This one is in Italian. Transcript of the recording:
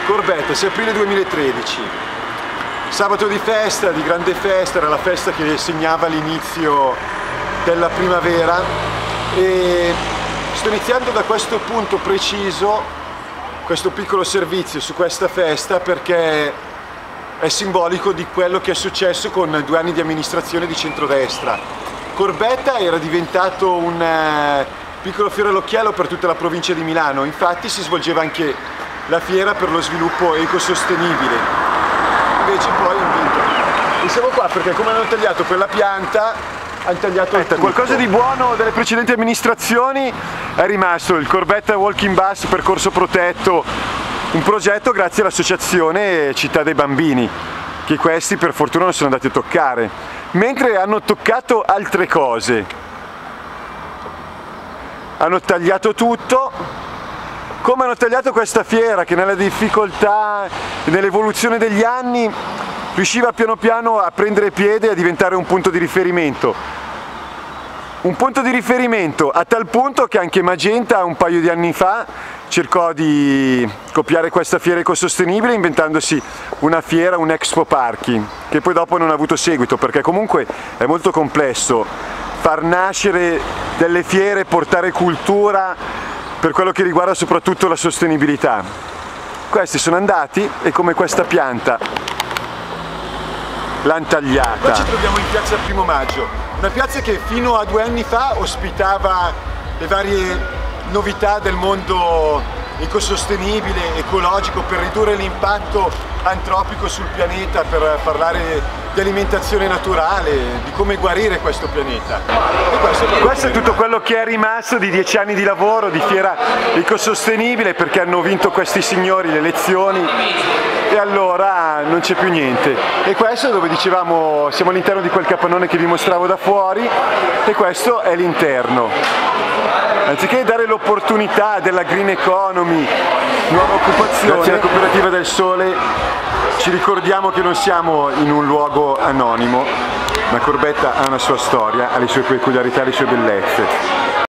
Corbetta, 6 aprile 2013, sabato di festa, di grande festa, era la festa che segnava l'inizio della primavera e sto iniziando da questo punto preciso, questo piccolo servizio su questa festa perché è simbolico di quello che è successo con 2 anni di amministrazione di centrodestra. Corbetta era diventato un piccolo fiore all'occhiello per tutta la provincia di Milano, infatti si svolgeva anche la fiera per lo sviluppo ecosostenibile, invece poi hanno vinto. E siamo qua perché come hanno tagliato quella pianta, hanno tagliato tutto. Qualcosa di buono delle precedenti amministrazioni è rimasto, il Corbetta Walking Bus percorso protetto, un progetto grazie all'associazione Città dei Bambini, che questi per fortuna non sono andati a toccare, mentre hanno toccato altre cose, hanno tagliato tutto. Come hanno tagliato questa fiera che nella difficoltà e nell'evoluzione degli anni riusciva piano piano a prendere piede e a diventare un punto di riferimento. Un punto di riferimento a tal punto che anche Magenta un paio di anni fa cercò di copiare questa fiera ecosostenibile inventandosi una fiera, un Expo Parchi, che poi dopo non ha avuto seguito perché comunque è molto complesso far nascere delle fiere, portare cultura per quello che riguarda soprattutto la sostenibilità. Questi sono andati e come questa pianta l'hanno tagliata. Qua ci troviamo in piazza Primo Maggio, una piazza che fino a 2 anni fa ospitava le varie novità del mondo ecosostenibile, ecologico, per ridurre l'impatto antropico sul pianeta, per parlare di alimentazione naturale, di come guarire questo pianeta. E questo è tutto quello che è rimasto di 10 anni di lavoro, di fiera ecosostenibile, perché hanno vinto questi signori le elezioni e allora non c'è più niente. E questo dove dicevamo, siamo all'interno di quel capannone che vi mostravo da fuori e questo è l'interno. Anziché dare l'opportunità della green economy, nuova occupazione, grazie alla Cooperativa del Sole ci ricordiamo che non siamo in un luogo anonimo, ma Corbetta ha una sua storia, ha le sue peculiarità, le sue bellezze.